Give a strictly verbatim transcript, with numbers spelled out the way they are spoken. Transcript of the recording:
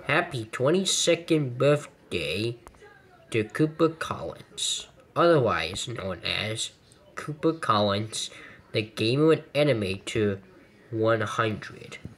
Happy twenty-second birthday to Cooper Collins, otherwise known as Cooper Collins, the Gamer and Animator one hundred.